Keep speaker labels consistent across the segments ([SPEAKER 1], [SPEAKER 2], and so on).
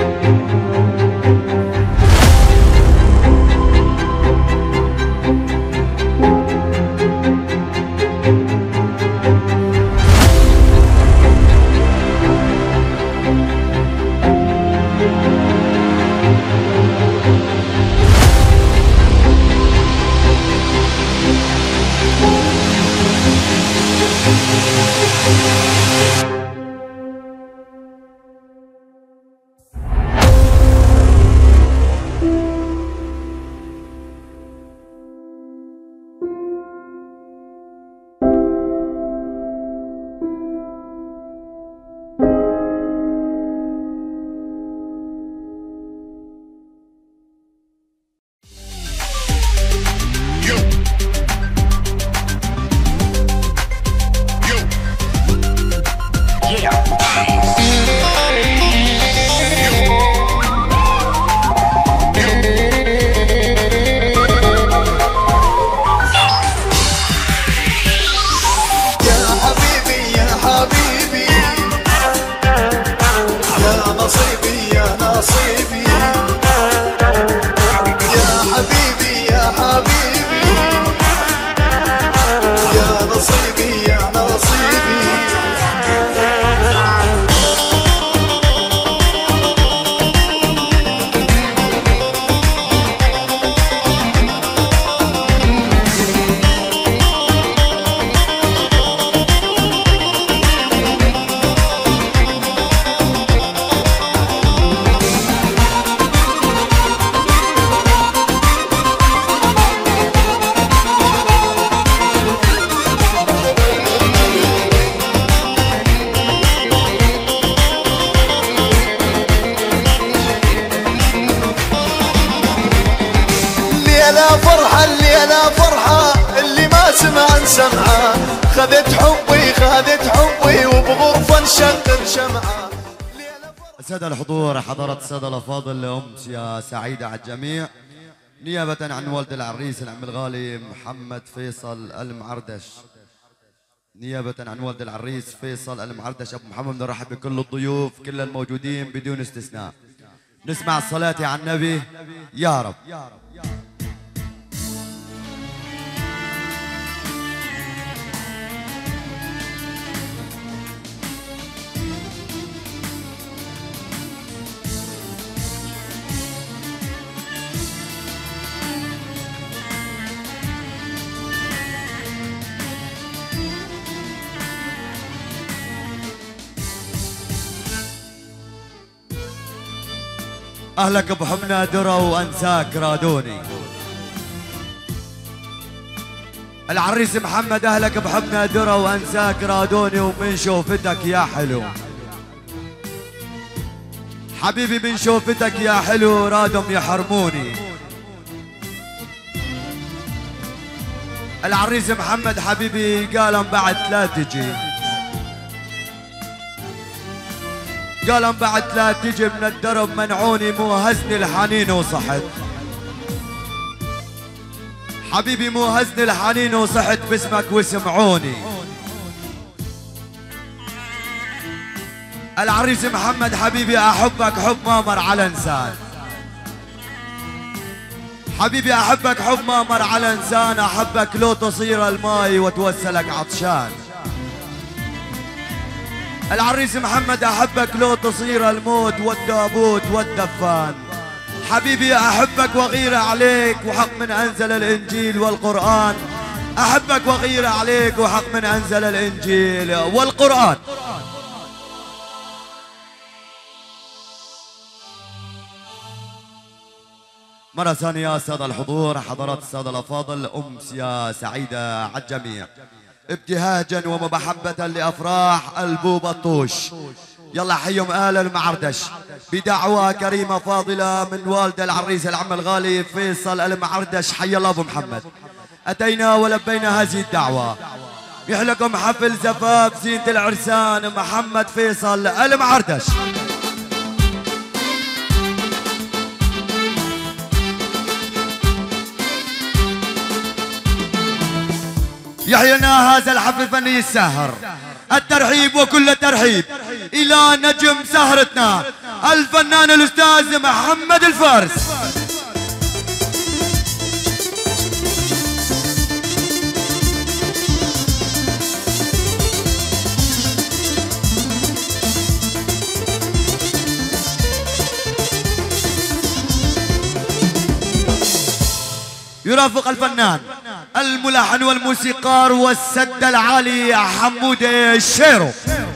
[SPEAKER 1] سمعة خذت حبي وبغرفة نشغل شمعة.
[SPEAKER 2] السادة الحضور، حضرت السادة الأفاضل، أمسية سعيدة على الجميع. نيابة عن والد العريس العم الغالي محمد فيصل المعردش، نيابة عن والد العريس فيصل المعردش أبو محمد، نرحب بكل الضيوف كل الموجودين بدون استثناء. نسمع الصلاة على النبي يا رب. أهلك بحبنا درا وأنساك رادوني. العريس محمد أهلك بحبنا درا وأنساك رادوني، ومن شوفتك يا حلو حبيبي، من شوفتك يا حلو رادهم يحرموني. العريس محمد حبيبي قالهم بعد لا تجي، قالهم بعد لا تجي من الدرب منعوني، مو هزني الحنين وصحت حبيبي، مو هزني الحنين وصحت باسمك وسمعوني. العريس محمد حبيبي أحبك حب ما مر على إنسان، حبيبي أحبك حب ما مر على إنسان، أحبك لو تصير الماي وتوسلك عطشان. العريس محمد أحبك لو تصير الموت والتابوت والدفان، حبيبي أحبك وغير عليك وحق من أنزل الإنجيل والقرآن، أحبك وغير عليك وحق من أنزل الإنجيل والقرآن. مرة ثانية السادة الحضور، حضرات السادة الأفاضل، أمسية سعيدة على الجميع، ابتهاجا ومحبة لأفراح ألبو بطوش. يلا حيهم آل المعردش بدعوة كريمة فاضلة من والد العريس العم الغالي فيصل المعردش. حي الله أبو محمد، أتينا ولبينا هذه الدعوة. يحلكم حفل زفاف زينة العرسان محمد فيصل المعردش. يحيى لنا هذا الحفل الفني الساهر، الترحيب وكل ترحيب إلى نجم سهرتنا الفنان الأستاذ محمد الفارس. يرافق الفنان الملحن والموسيقار والسد العالي حمود الشيرو.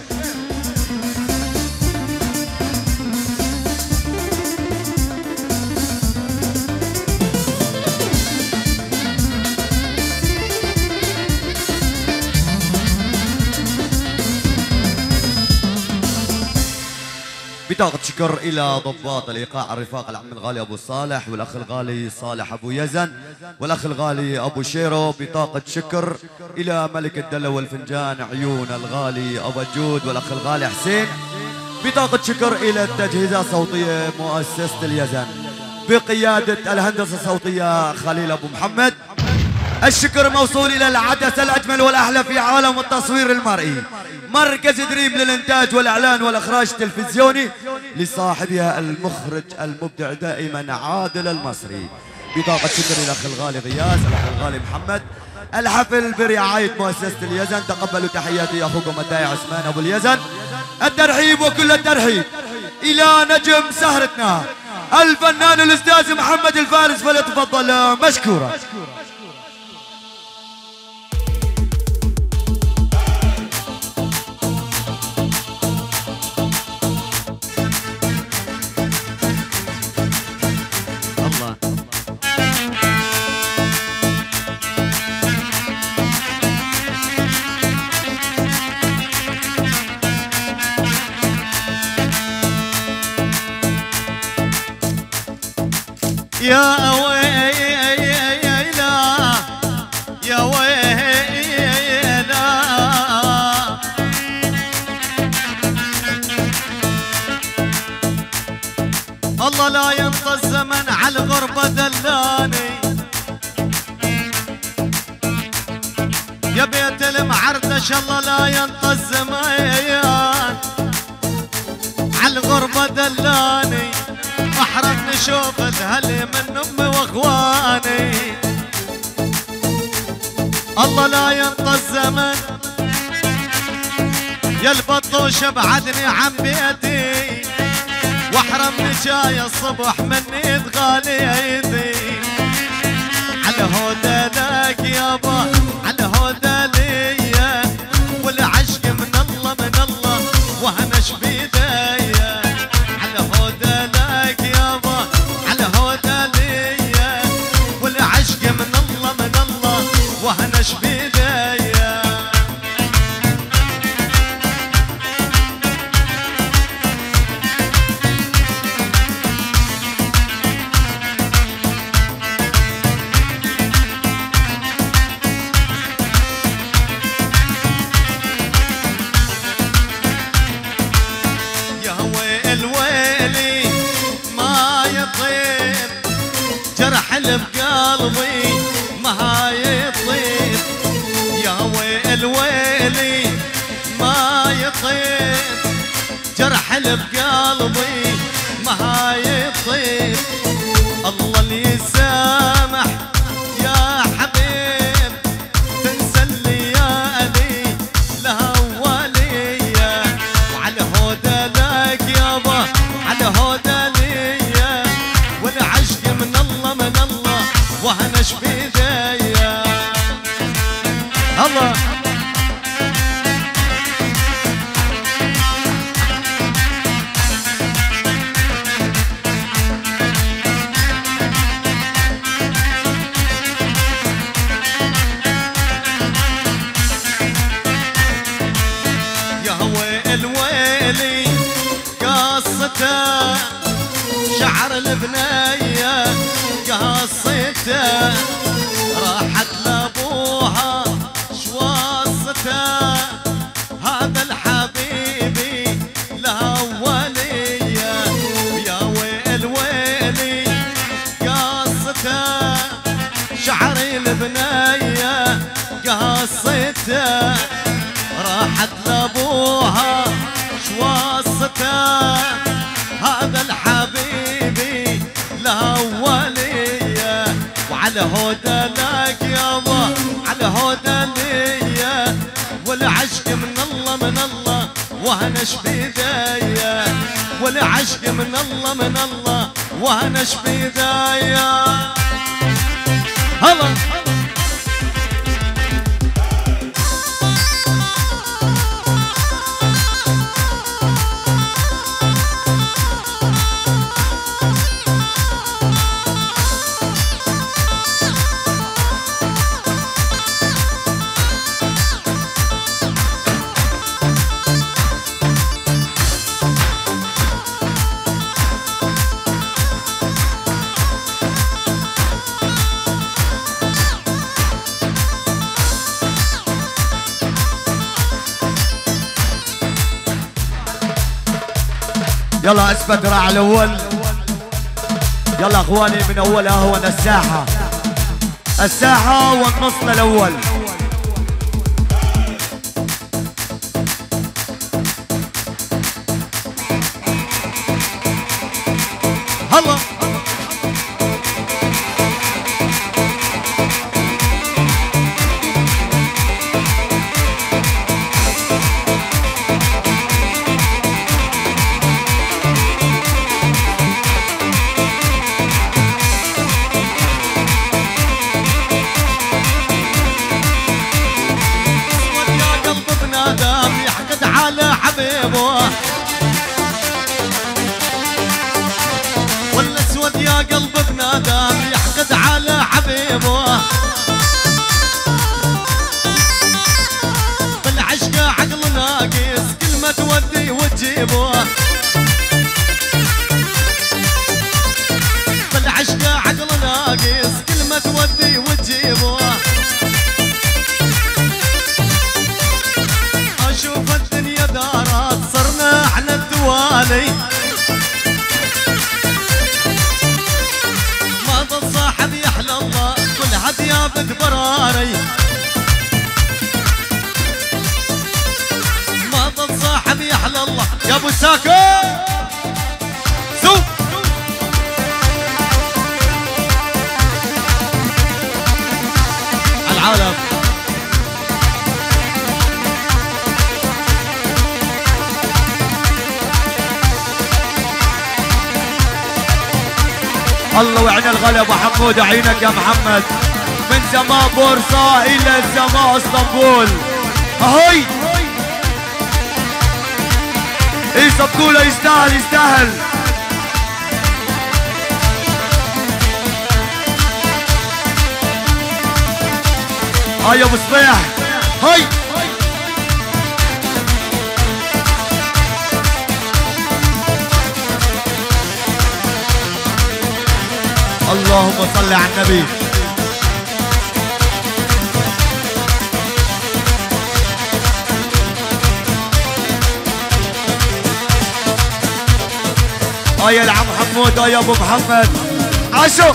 [SPEAKER 2] بطاقة شكر إلى ضباط الإيقاع الرفاق العم الغالي أبو صالح والأخ الغالي صالح أبو يزن والأخ الغالي أبو شيرو. بطاقة شكر إلى ملك الدلة والفنجان عيون الغالي أبو الجود والأخ الغالي حسين. بطاقة شكر إلى التجهيزات الصوتية مؤسسة اليزن بقيادة الهندسة الصوتية خليل أبو محمد. الشكر موصول إلى العدسة الأجمل والأحلى في عالم التصوير المرئي، مركز دريم للإنتاج والإعلان والإخراج التلفزيوني، لصاحبها المخرج المبدع دائما عادل المصري. بطاقة شكر إلى الأخ الغالي غياس، الأخ الغالي محمد. الحفل برعاية مؤسسة اليزن. تقبلوا تحياتي أخوكم الداعي عثمان أبو اليزن. الترحيب وكل الترحيب إلى نجم سهرتنا الفنان الأستاذ محمد الفارس، فليتفضل مشكورا.
[SPEAKER 3] يا ويلا يا ويلا الله لا ينطى الزمن على الغربة دلاني، يا بيت المعردش الله لا ينطى الزمان على الغربة دلاني، احرمني شوفت هلي من امي واخواني. الله لا ينطى الزمن يا البطوش ابعدني عن بيتي، واحرمني جاي الصبح من ايد غاليتي. على هودلك يابا على هودلية، والعشق من الله من الله وهنش بيديا. على هودلك يابا على هودلية، والعشق من الله من الله وهنش بيديا. الويلي ما يطيب جرح اللي بقلبي ما يطيب، يا ويل ويلي ما يطيب جرح اللي بقلبي ما يطيب. الله اللي يسامح يا حبيب تنسى الليالي الاوليه، وعلى هودلك يابا على هودلية، والعشق من الله من الله وهنش بيديا. الله يا ويل ويلي قصته شعر البنية قصته، راحت لابوها شوصته، هذا الحبيبي له ولية. يا ويل ويلي قصته شعر البنية قصته، راحت لابوها شوصته، هذا وهنش بيدايا، والعشق من الله من الله وهنش بيدايا. هلا
[SPEAKER 2] يلا اثبت راع الاول. يلا اخواني من اولها هو الساحه، الساحه والنص الاول.
[SPEAKER 3] هلا على حبيبه، والاسود يا قلب بنادم يحقد على حبيبه، بالعشق عقل ناقص كل ما تودي وتجيبه، بالعشق عقل ناقص كل ما تودي وتجيبه. اشوف الدنيا دارات صرنا احنا الدوالي، ما ضل صاحب يحلى الله كل هدياب براري، ما ضل صاحب يحلى الله يا ابو ساكو سوق العالم.
[SPEAKER 2] الله وعين الغلب وحمود عينك يا محمد، من سماء بورصة إلى سماء اسطنبول. أهي إيه صبتوله يستاهل يستاهل. هاي يا ابو صبيح هاي. اللهم صل على النبي. يا العم حمود يا ابو محمد عاشو.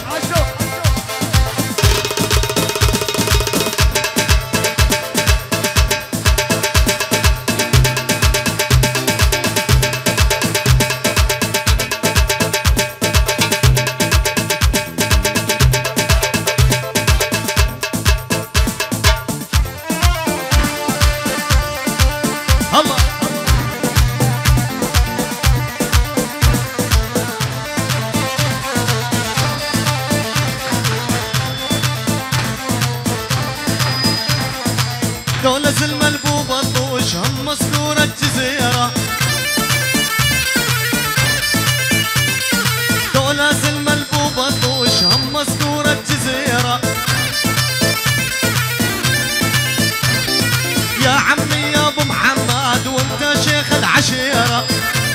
[SPEAKER 3] دولة الملبوبة طوش هم مسكورة الجزيرة، دولة الملبوبة طوش هم مسكورة الجزيرة. يا عمي يا ابو محمد وانت شيخ العشيرة،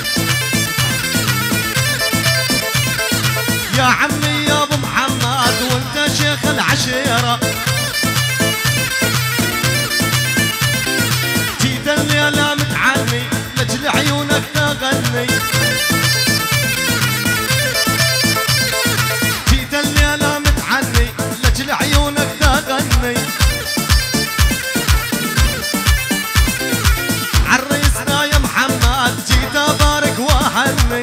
[SPEAKER 3] يا عمي يا ابو محمد وانت شيخ العشيرة. الليلة متعني لجل عيونك تغني، جيت الليلة متعني لجل عيونك تغني. عريسنا يا محمد جيت ابارك واهني،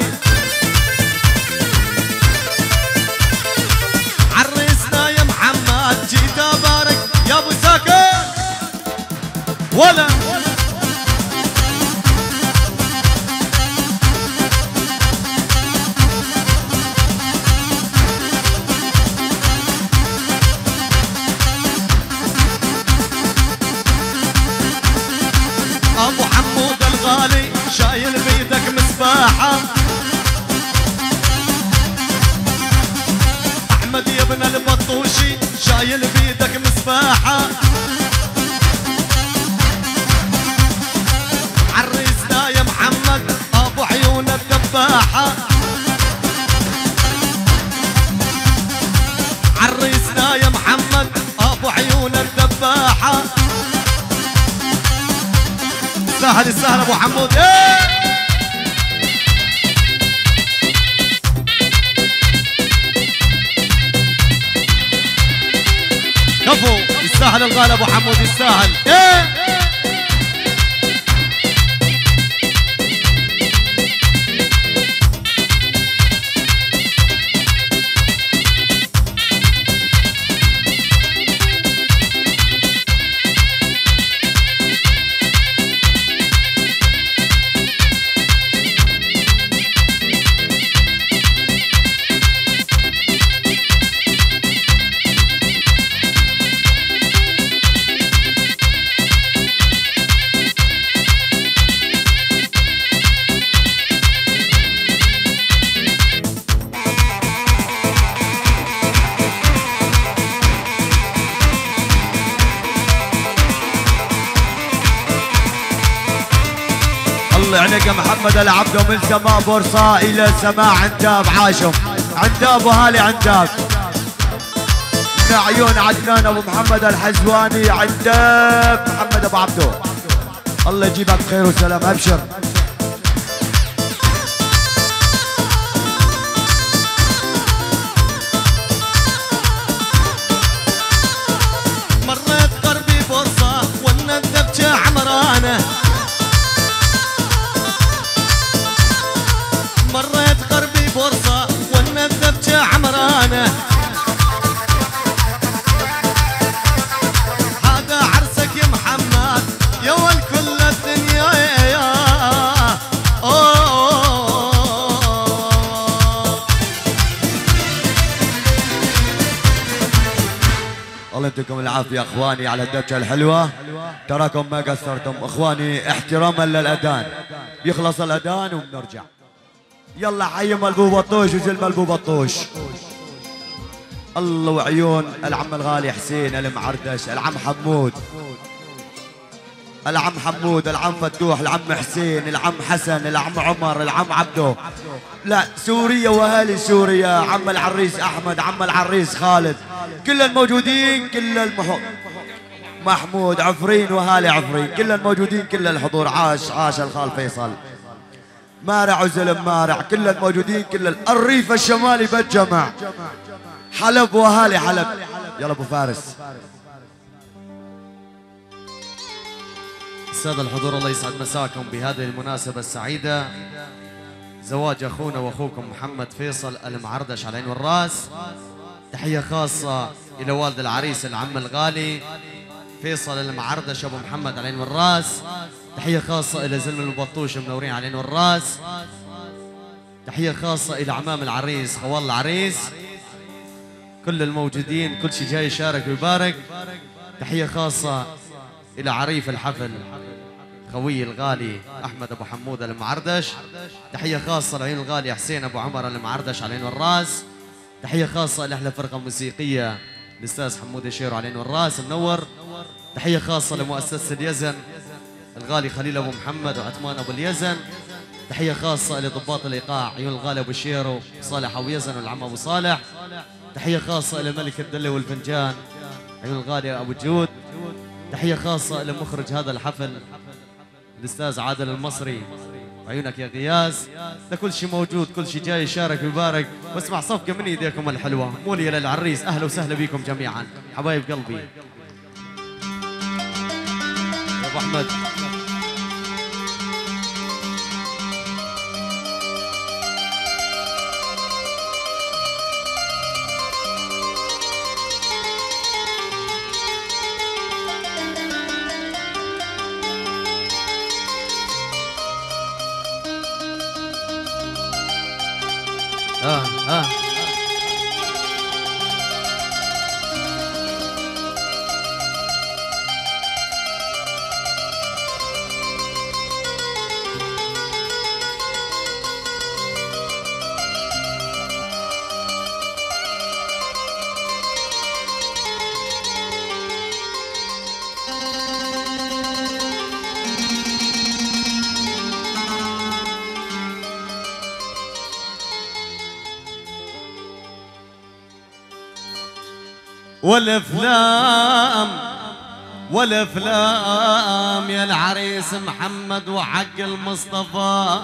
[SPEAKER 3] عريسنا يا محمد جيت ابارك يا ابو ساكن ولا محمد يا ابن البطوشي شايل بيدك مسباحة عريسنا يا محمد ابو عيون الدباحة عريسنا يا محمد ابو عيون الدباحة سهل السهل ابو حمود كفو يستاهل الغالي ابو حمود يستاهل
[SPEAKER 2] الله عليك يا محمد العبد من سماء بورصة إلى سماء عنتاب عاشم عنتاب وهالي عنتاب من عيون عدنان أبو محمد الحزواني عنتاب محمد أبو عبدو الله يجيبك خير وسلام أبشر
[SPEAKER 3] مريت قربي بورصة والندبت عمرانة مريت قربي بورصة والندبت عمرانة هذا عرسك يا محمد يا والكل الدنيا يا
[SPEAKER 2] الله يديكم العافية اخواني على الدبشة الحلوة تراكم ما قصرتم اخواني احتراما للاذان يخلص الاذان وبنرجع يلا حي ملبوب الطوش وزل ملبوب الطوش الله وعيون العم الغالي حسين المعردش العم حمود العم حمود العم فتوح العم حسين العم حسن العم عمر العم عبدو لا سوريا واهالي سوريا عم العريس احمد عم العريس خالد كل الموجودين كل محمود عفرين واهالي عفرين كل الموجودين كل الحضور عاش الخال فيصل مارع وزلم مارع كل الموجودين كل الريف الشمالي بالجمع حلب واهالي حلب يلا ابو فارس
[SPEAKER 3] السادة الحضور الله يسعد مساكم بهذه المناسبة السعيدة زواج أخونا وأخوكم محمد فيصل المعردش على العين والراس تحية خاصة إلى والد العريس العم الغالي فيصل المعردش أبو محمد على العين والراس تحية خاصة إلى زلم البطوش منورين على العين والراس تحية خاصة إلى عمام العريس خوال العريس كل الموجودين كل شيء جاي يشارك ويبارك تحية خاصة إلى عريف الحفل خوي الغالي أحمد أبو حمود المعردش تحية خاصة لعين الغالي حسين أبو عمر المعردش على العين والراس تحية خاصة لأحلى فرقة موسيقية الأستاذ حمود الشيرو على العين والراس منور تحية خاصة لمؤسسة اليزن الغالي خليل أبو محمد وعثمان أبو اليزن تحية خاصة لضباط الإيقاع عيون الغالي أبو شيرو صالح أبو يزن والعم أبو صالح تحية خاصة إلى ملك الدلة والفنجان عيون الغالي أبو جود تحية خاصة إلى مخرج هذا الحفل الأستاذ عادل المصري عيونك يا غياس ده كل شيء موجود كل شيء جاي يشارك ويبارك واسمع صفقة من ايديكم الحلوة مولية للعريس أهلا وسهلا بكم جميعا حبايب قلبي يا أبو أحمد والافلام يا العريس محمد وحق المصطفى.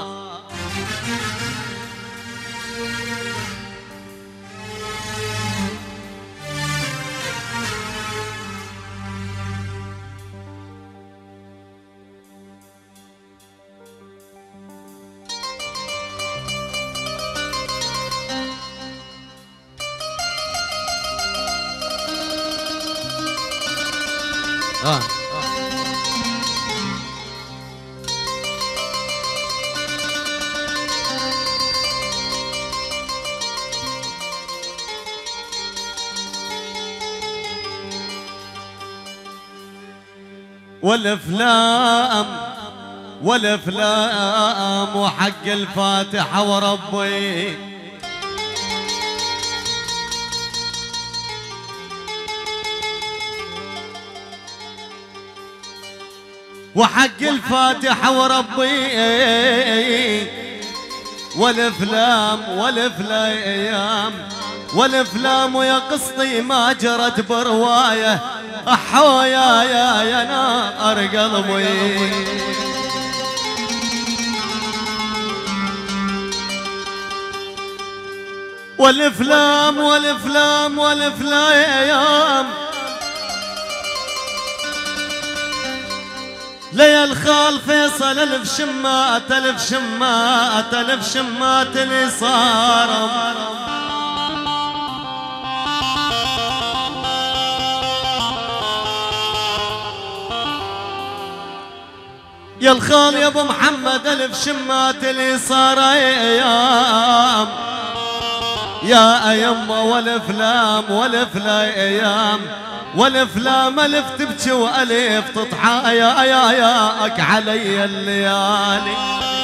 [SPEAKER 3] والافلام وحق الفاتحة وربي. وحق الفاتحة وربي. والافلام ويا قصتي ما جرت برواية. احويا يا نار قلبي. والافلام ليا الخال فيصل الف شمات اللي صار. يا الخال يا ابو محمد الف شمات اللي صار ايام يا يما. والافلام الف تبكي والف تضحى ياك علي الليالي.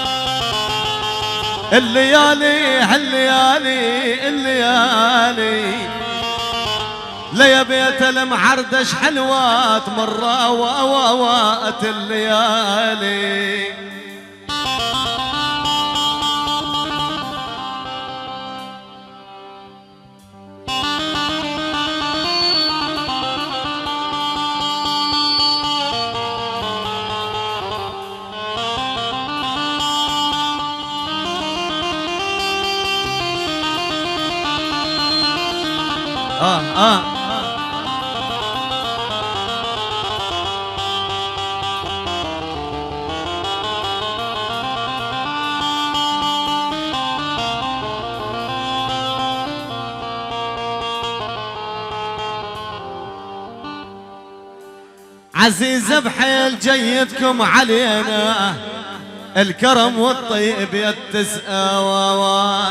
[SPEAKER 3] ليا بيت المعردش حلوات مرة ووات الليالي. عزيزة بحيل جيدكم علينا الكرم والطيب يتساوى.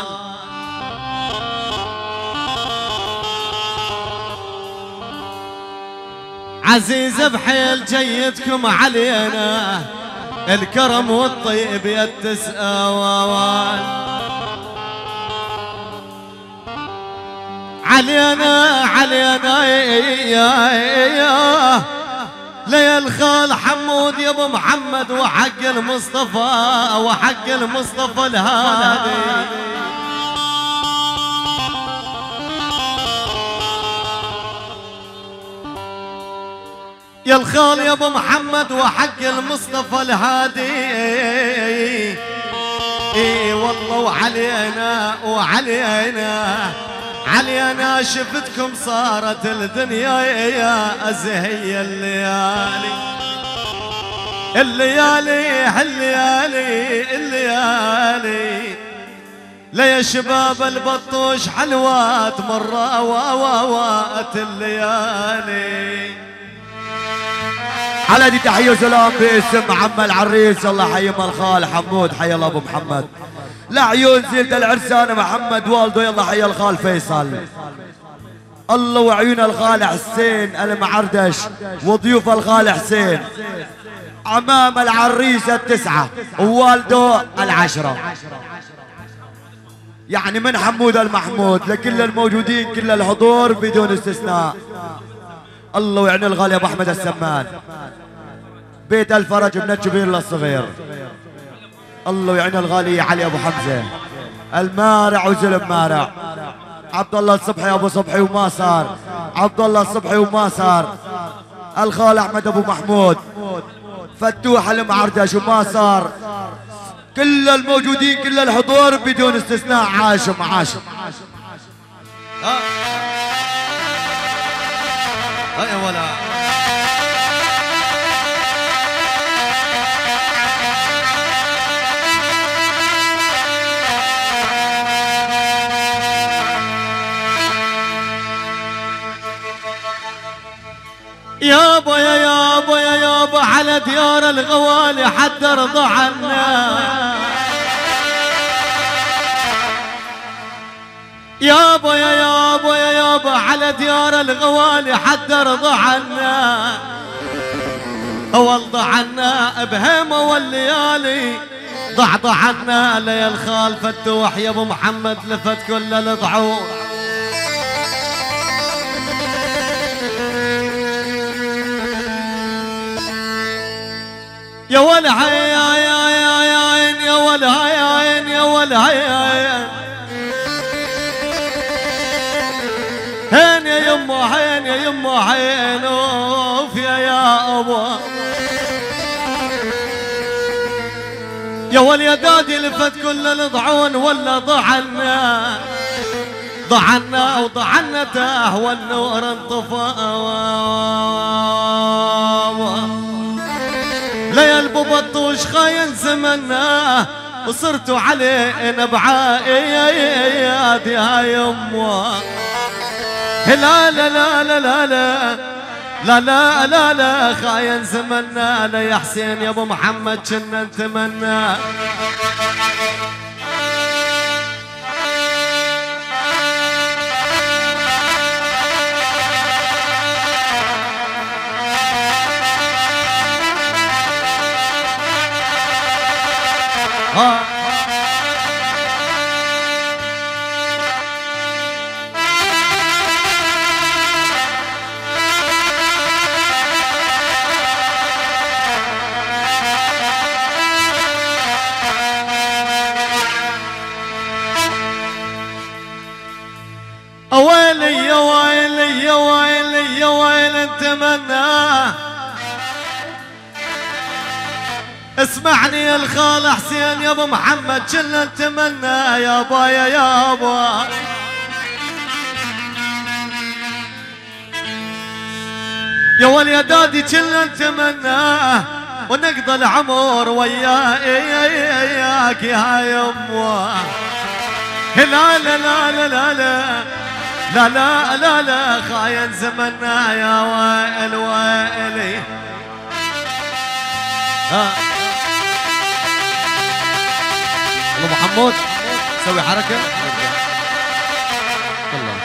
[SPEAKER 3] عزيزة بحيل جيدكم علينا الكرم والطيب يتساوى. علينا يا ليا الخال حمود يا ابو محمد وحق المصطفى الهادي. يا الخال يا ابو محمد وحق المصطفى الهادي. والله وعلينا شفتكم صارت الدنيا يا أزهي الليالي. ليا شباب البطوش حلوات مرة ووات الليالي.
[SPEAKER 2] على دي تحية وسلام باسم عم العريس. الله حي الخال حمود، حي الله ابو محمد. لعيون زيد العرسان محمد والده، يلا حي الخال فيصل. الله وعيون الخال حسين المعردش وضيوف الخال حسين. عمام العريس التسعة ووالده العشرة، يعني من حمود المحمود لكل الموجودين كل الحضور بدون استثناء. الله ويعني الغالي ابو احمد السمان، بيت الفرج من الكبير للصغير. الله ويعني الغالي علي ابو حمزه المارع وزلم مارع. عبد الله الصبحي ابو صبحي وما صار، عبد الله الصبحي وما صار، الخال احمد ابو محمود، فتوح المعردش وما صار، كل الموجودين كل الحضور بدون استثناء عاشم عاشم.
[SPEAKER 3] يا ولا
[SPEAKER 4] يابا يا يابا يا يابا على ديار الغوالي حد رضى عنا، يابا يا يابا يا يابا على ديار الغوالي حد رضى عنا، والله عنا بهيمة والليالي ضعضع عنا، ليا الخال فتوح يا ابو محمد لفت كل الضعون. يا ولا عين يا ولا عين يا ولا عين، هين يا يما عين يا يما عين، اوف يا ابا يا واليدادي لفت كل الضعون، ولا ضعنا ضعنا وضعنا تاه والنور انطفى، ليا البطوش خاين زمنا وصرتوا عليه نبعاياد يا يما. لا لا لا لا لا لا لا لا لا لا خاين زمنا، لا يا حسين يا ابو محمد كنا نتمنى. ويلي يا ويلي يا ويلي يا ويلي نتمنى، اسمعني يا الخال حسين يا ابو محمد كنا نتمنى، يا با يا يابا يا واليدادي كنا نتمنى، ونقضى العمر وياك يا يما. لا لا لا لا لا لا لا لا لا خاين زمنا يا وائل وائلي. ابو محمود سوي حركه الله.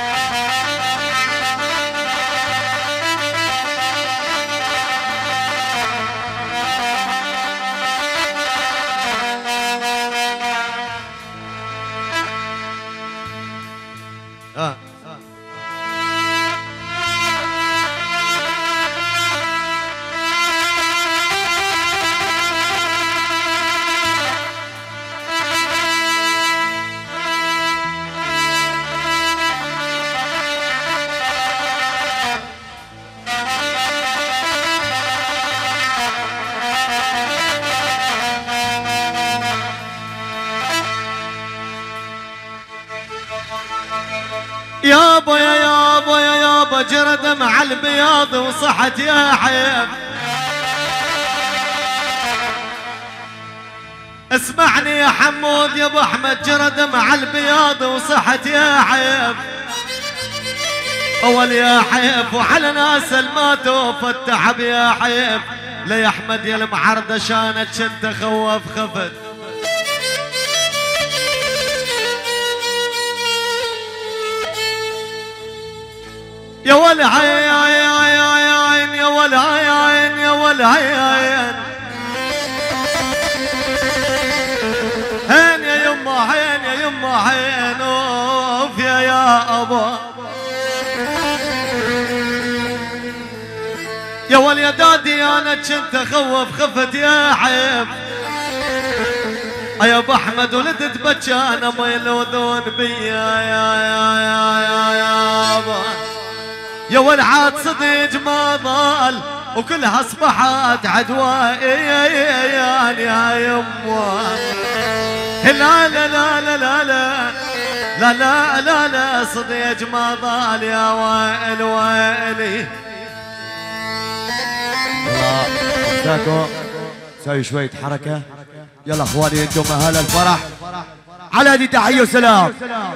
[SPEAKER 4] يابا يا يابا يا يابا جرى دمع البياض وصحت يا حيف. اسمعني يا حمود يا ابو احمد جرى دمع البياض وصحت يا حيف. اول يا حيف وعلى ناس الماتوا فالتعب يا حيف. لي احمد يا المعرضه شانت شنت خوف خفت. يا ولا عين يا ولا عين يا ولا عين هين يا يما عين يا يما عين اوف يا ابا يا واليدادي انا كنت اخوف خفت يا عيب. يا ابو احمد ولدت بجانا ما يلوذون بيا يا يا ولعات صديق ما ضال وكلها اصبحت عدوى يا يمه. لا لا لا لا لا لا لا لا لا صديق ما ضال يا وائل وائلي.
[SPEAKER 2] ساكو سوي شوية حركة. يلا اخواني انتم اهل الفرح على دي تحية وسلام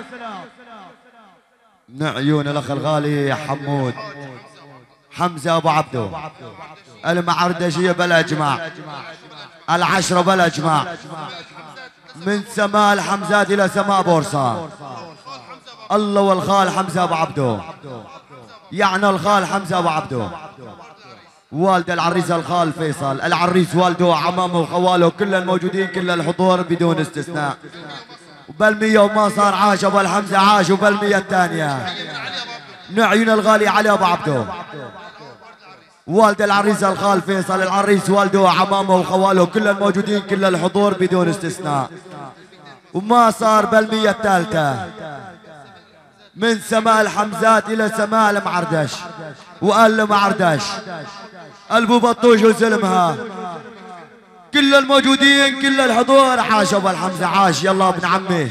[SPEAKER 2] من عيون الاخ الغالي حمود حمزة ابو عبدو المعردشية بلا اجماع العشرة بلا اجماع من سماء الحمزات الى سماء بورصة. الله والخال حمزة ابو عبدو يعني الخال حمزة ابو عبدو والد العريس الخال فيصل العريس والده وعمامه وخواله كل الموجودين كل الحضور بدون استثناء. وبالمية وما صار عاش ابو الحمزة عاش وبالمية الثانية نعين الغالي علي ابو عبدو والد العريس الخال فيصل العريس والده وعمامه وخواله كل الموجودين كل الحضور بدون استثناء. وما صار بالمية الثالثة من سماء الحمزات الى سماء المعردش وقال المعردش البو بطوش وزلمها كل الموجودين كل الحضور عاش ابو الحمزه عاش. يلا ابن عمي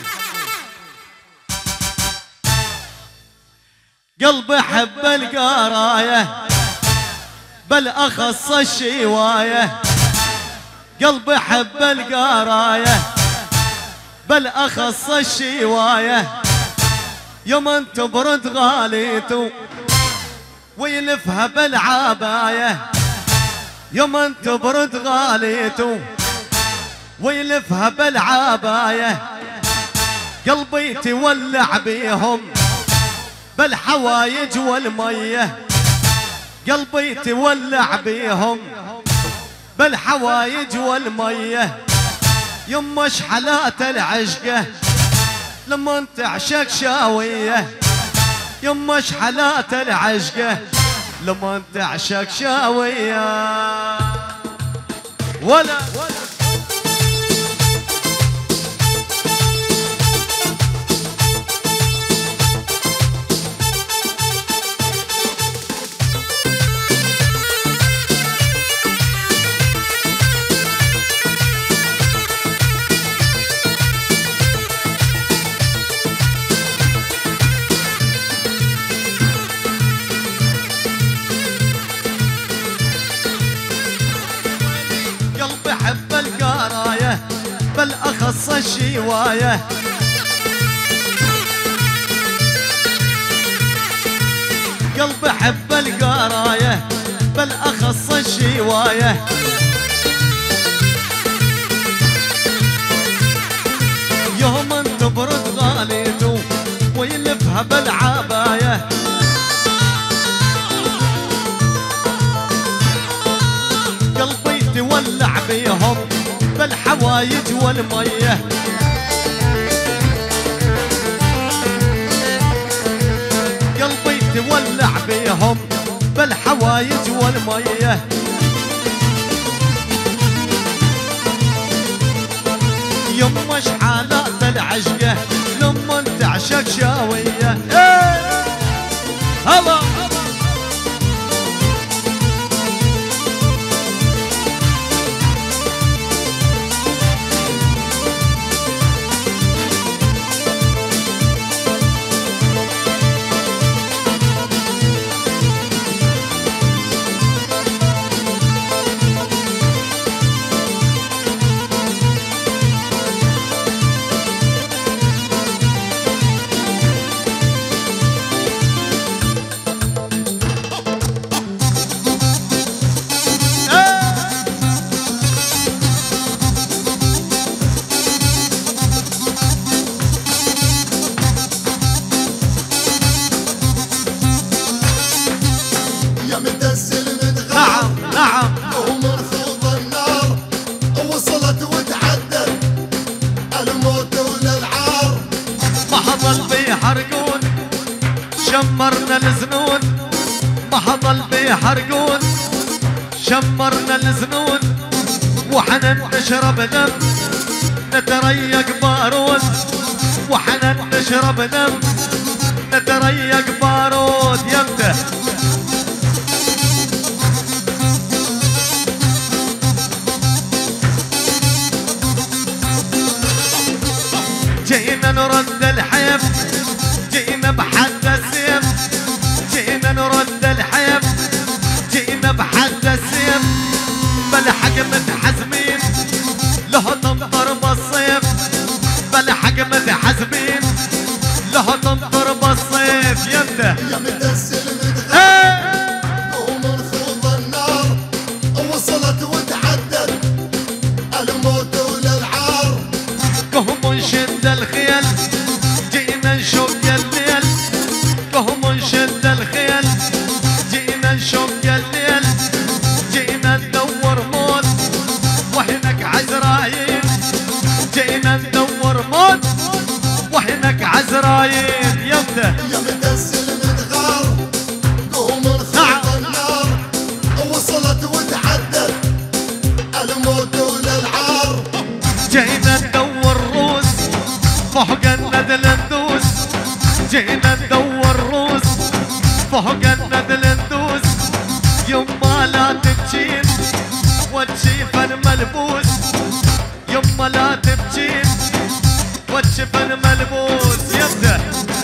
[SPEAKER 4] قلبي حب القرايه بل اخص الشوايه. قلبي حب القرايه بل اخص الشوايه. يوم انت برد غاليته ويلفها بالعبايه. يوم انت برد غاليته ويلفها بالعبايه. قلبي تولع بيهم بالحوايج والميه. قلبي تولع بيهم بالحوايج والميه. يما شحلات العشقه لما انت عشق شاويه. يما شحلات العشقه لما انت عشق شاويه. ولا بالأخص الشواية. قلبي حب القراية بالأخص الشواية. يوم انت برد غاليته ويلفها بالعباية. قلبي تولع بيهم بالحوايج والميه. قلبي تولع بيهم بالحوايج والميه. يما شحالات العشقه لما انت عشق شاويه. هلا شمرنا الزنون ما حضل بيحرقون. شمرنا الزنون وحنا نشرب دم نتريق بارون. وحنا نشرب دم نتريق بارود يمته. جينا نرد الحيف، جينا بحد السيف، جينا نرد الحيف، جينا بحد السيف. بلحق متحزمين له تمطر بالصيف، بلحق متحزمين له تمطر بالصيف يمته.
[SPEAKER 1] يا مدسل متغير قوم نخوض النار، وصلت وتعدت الموت وللعار.
[SPEAKER 4] قوم نشد الخيل جينا نشق الليل، قوم نشد الخيل جينا نشق الليل. جينا ندور موت وحنك عزرايل، جينا ندور موت وحنك عزرايل يمته.
[SPEAKER 1] يا مدسل متغار قوم نخوض النار، وصلت وتعدت الموت وللعار.
[SPEAKER 4] جينا ندور روس فوق الندل ندوس، جينا ندور روس فوق الندل ندوس. يما لا تبكين وتشيف الملبوس، يما لا تبكين وتشيف الملبوس يبدأ.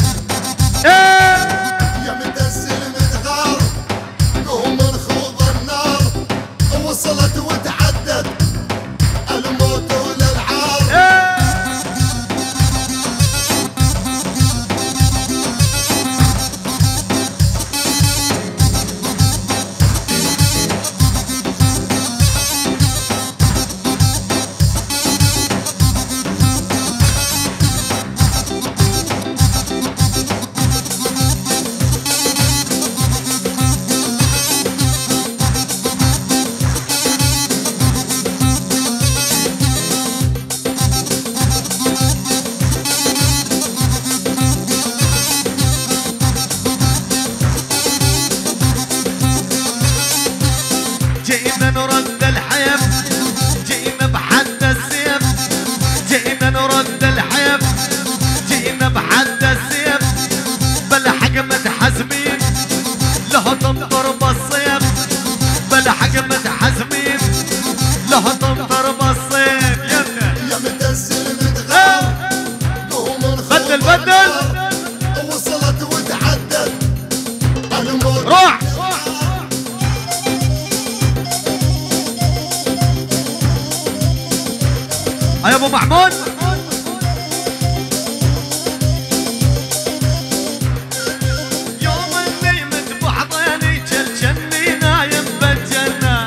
[SPEAKER 1] يا مدسل متغار قوم نخوض النار، وصلت وتعدت الموت وللعار.
[SPEAKER 4] جينا نرد الحيف، جينا بحد السيف، جينا نرد الحيف، جينا بحد السيف. بلحق متحزمين له تمطر بالصيف، بلحق متحزمين له تمطر بالصيف يمه.
[SPEAKER 1] يا مدسل متغار قوم نخوض
[SPEAKER 4] بدل بدل
[SPEAKER 1] النار، وصلت وتعدت الموت.
[SPEAKER 4] روح يا ابو محمود. يوم اللي مت بحضيني جلجلني نايم بالجنة،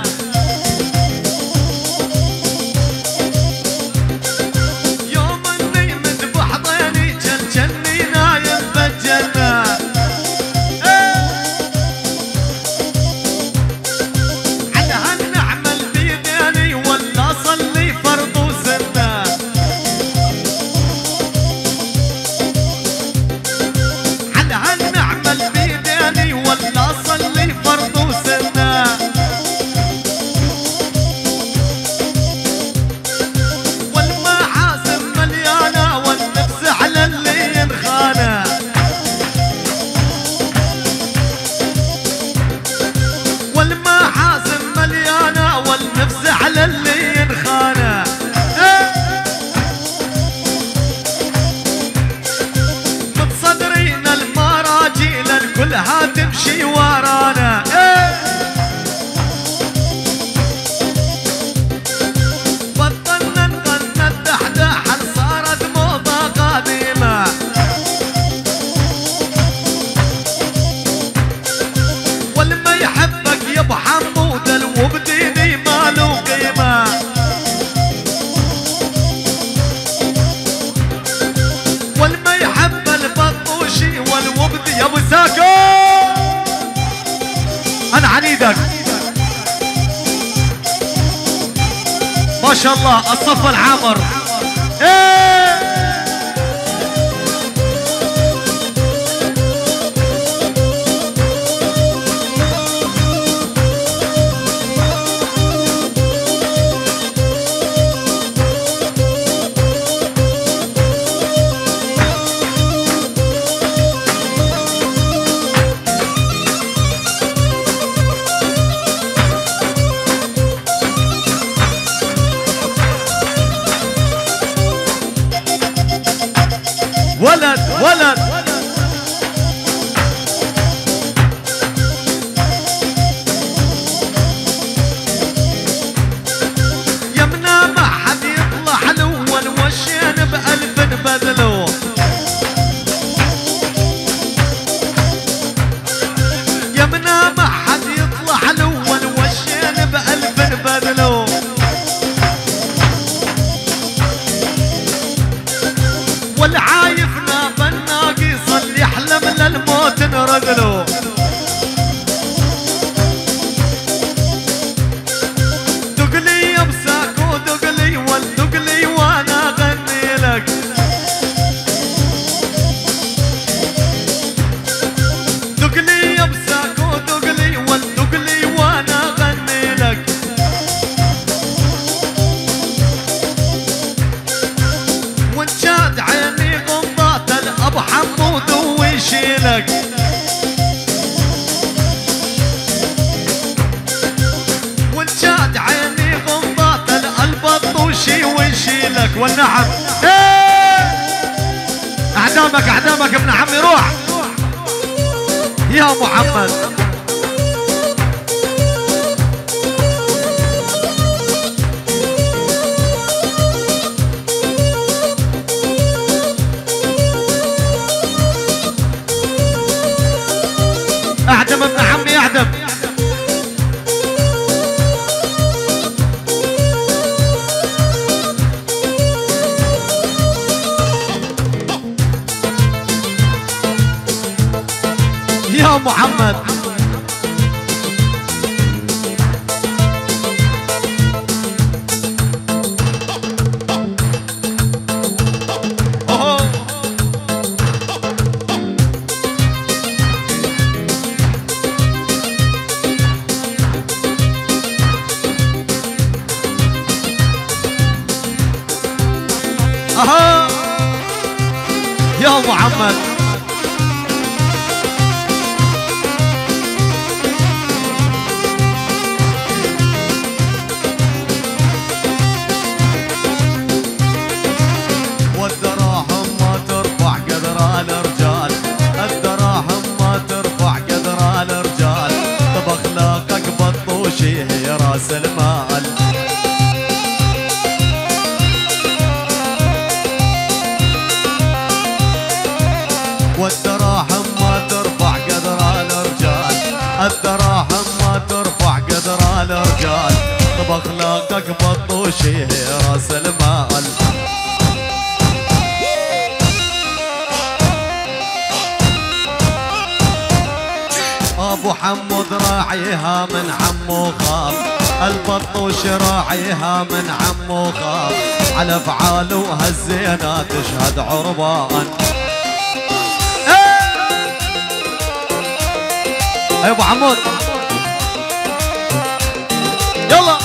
[SPEAKER 4] يوم اللي مت بحضيني جلجلني نايم بالجنة. على هالنعمة بيديني ولا اصلي فرض وسنة، على هالنعمة بيديني ولا اصلي فرض وسنة. والمحاسن مليانة والنفس على اللي ينخانه، والمحاسن مليانة والنفس على اللي ينخانه. متصدرين المراجيل الكلها تمشي ورانا. بطلنا نغنى الدحداح صارت موضة قديمة، والما يحبك يا ابو حمود الوبديني ما له قيمة. والما يحب البطوشي والوبدي يا ابو ساكو انا عنيدك ما شاء الله. الصف العامر تنرد له. دقلي يا مساكو دقلي والدقلي وانا اغني لك. دقلي يا مساكو دقلي والدقلي وانا اغني لك. وان شاد عيني غمضات الاب حمود ويشيلك. وان شاد عيني غمضات البطوشي ويشيلك. والنعم اعدامك اعدامك ابن عمي روح يا محمد. اعدم ابن عمي اعدم. يا محمد اها يا محمد. والدراهم ما ترفع قدر الرجال. الدراهم ما ترفع قدر الرجال. طب اخلاقك بطوشي هي راس المال. والدراهم ما ترفع قدر الرجال. الدراهم ما ترفع قدر الرجال. طب اخلاقك بطوشي هي راس المال. ابو حمود راعيها من عمو خاف. البطوش راعيها من عمو خاف. على افعاله هالزينه تشهد عربان. يا ابو حمود يلا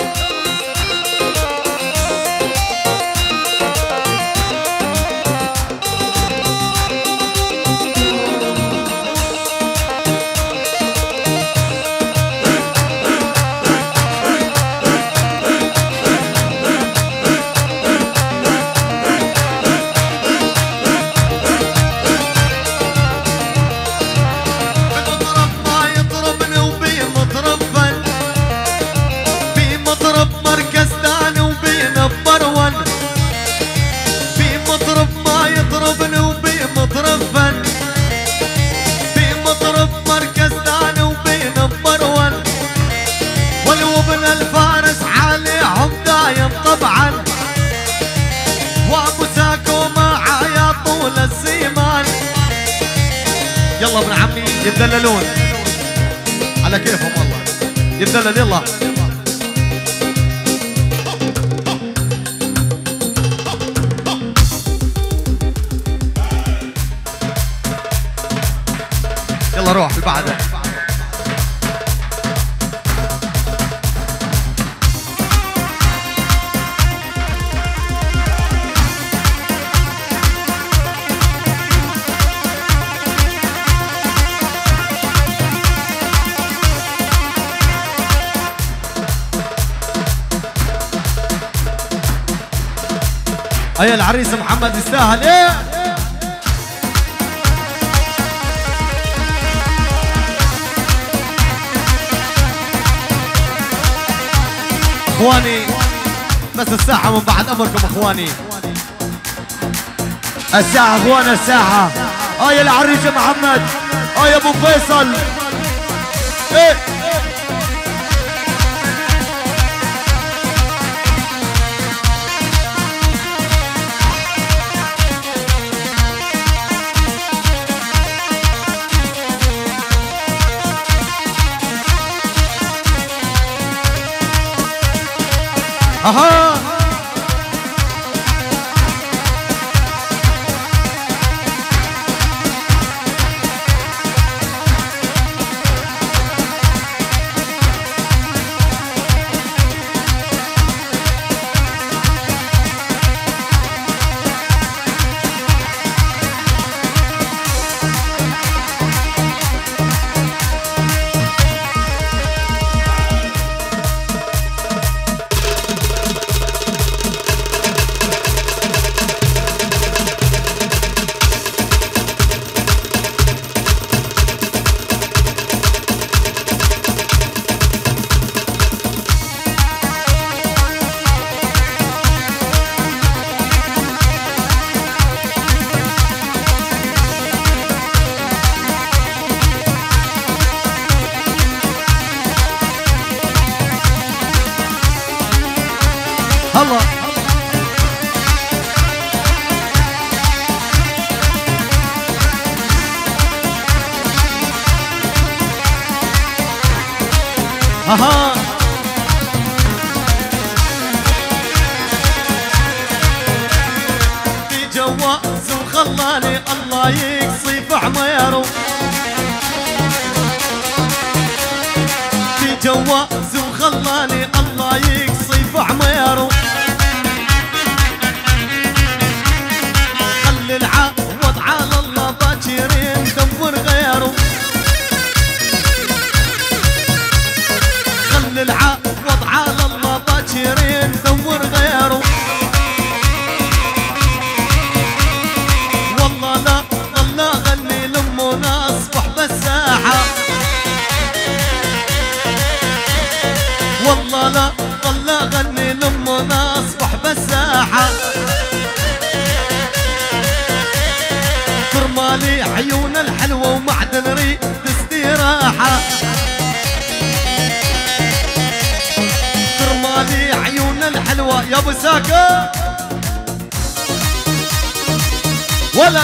[SPEAKER 4] يلا ابن عمي يتدللون على كيفهم والله. يتدلل يلا. يلا روح في بعده. هيا العريس محمد يستاهل. ايه اخواني بس الساحة من بعد امركم اخواني.
[SPEAKER 2] الساحة اخوانا الساحة. هيا العريس يا محمد. هيا ابو فيصل. ايه
[SPEAKER 4] اها الله اها في جواز وخلاني الله يقصي في عميره في جواز وخلاني الله يقصي في عميره خلي العوض على الله باكرين دور غيره خلي العوض على الله باكرين دور غيره والله لا ظل اغني لمنا اصبح بالساحه والله لا ظل اغني لمنا اصبح بالساحه كرمالي عيون الحلوه ومعدن ريد استراحه كرمالي عيون الحلوه يا ابو ساكر ولا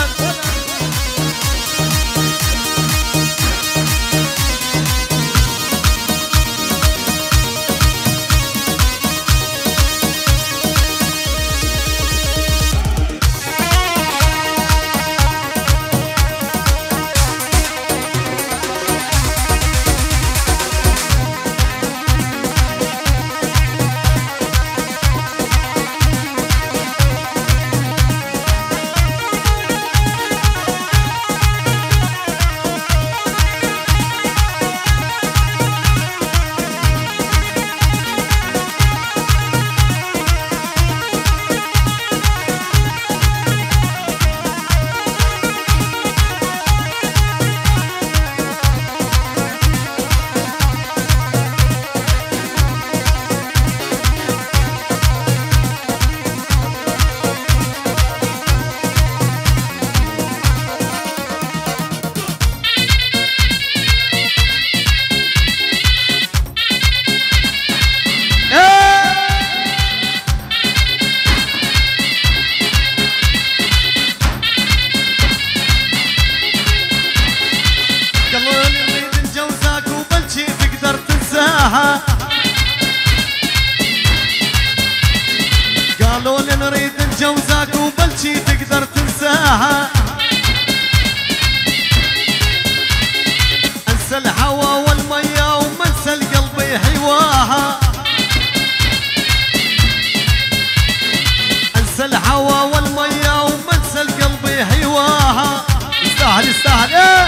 [SPEAKER 4] قالوا لي نريد نجوزك وبلشي تقدر تنساها انسى الهوى والمية ومنسى القلب حواها انسى الهوى والمية ومنسى القلب حواها يستاهل يستاهل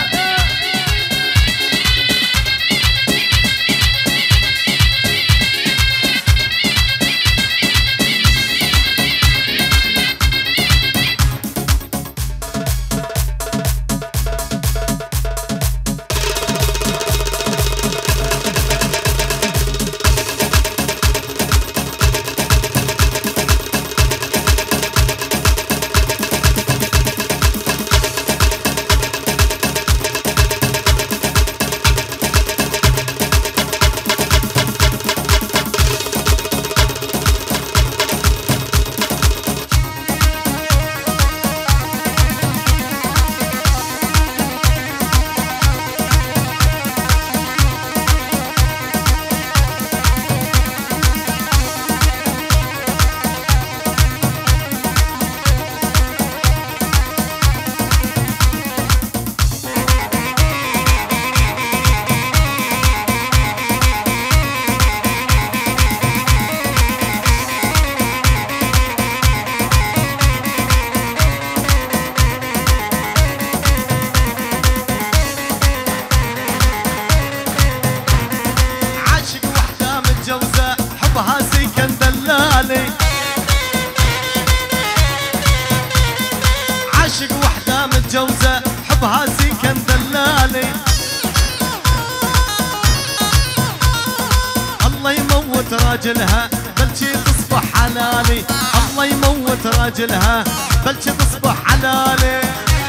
[SPEAKER 4] راجلها بلشي تصبح حلالي، الله يموت راجلها بلشي تصبح حلالي.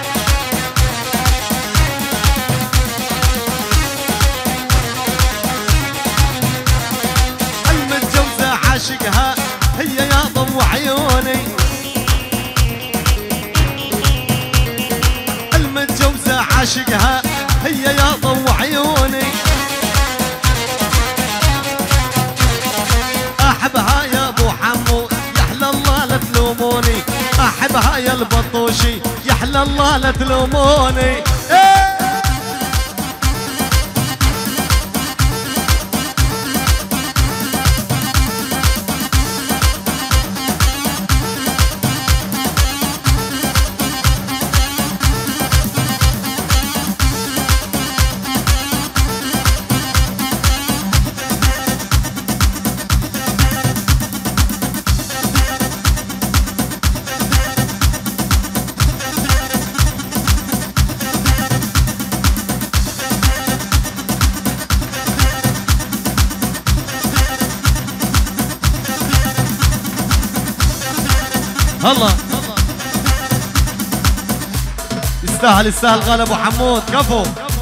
[SPEAKER 4] المتجوزة عاشقها هي يا ضو عيوني، المتجوزة عاشقها هي يا ضو عيوني. احبها يا ابو حمو يحلى الله لا تلوموني، احبها يا البطوشي يحلى الله لا تلوموني. الله يستاهل يستاهل غالي ابو حمود كفو.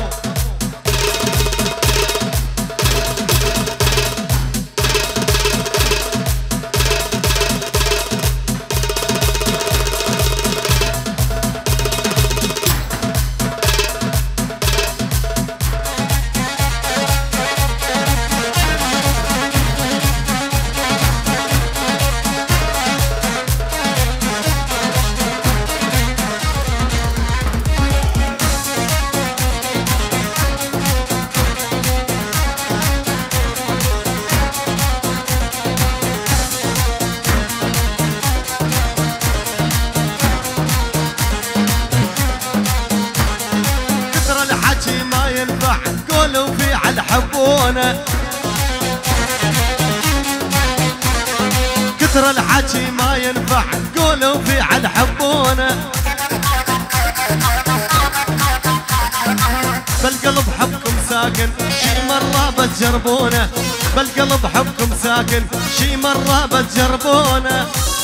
[SPEAKER 4] قولوا في على حبونا، كثر الحكي ما ينفع قولوا في على حبونا. بالقلب حبكم ساكن شي مرة بتجربونا، بالقلب حبكم ساكن شي مرة بتجربونا.